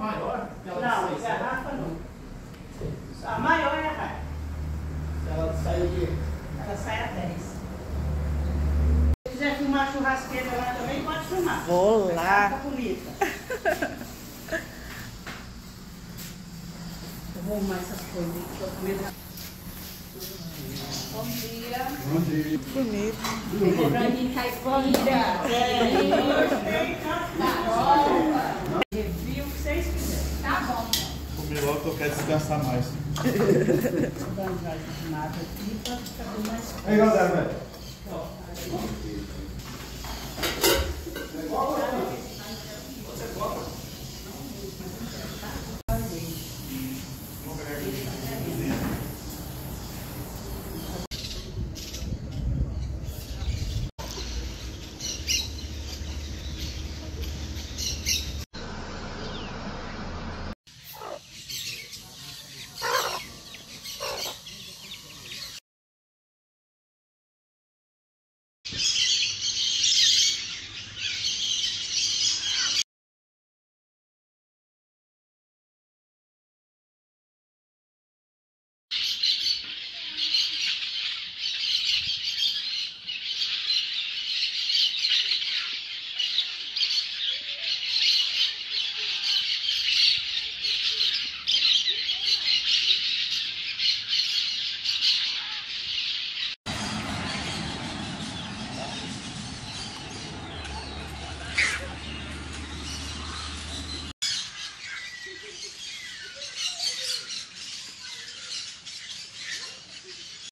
maior? Não, garrafa não. A maior é a Raia. Ela sai o quê? Ela sai a 10. Se quiser filmar a churrasqueira lá também, pode filmar. Vou lá. Tá bonita. Eu vou arrumar essas coisas aqui pra comer. Bom dia. Bom dia. Bonito. Pra mim, caipira. Review o que vocês quiserem. Tá bom. Comi logo que eu quero descansar mais. Vou dar um gás de nada aqui pra ficar mais. Aí, galera, velho.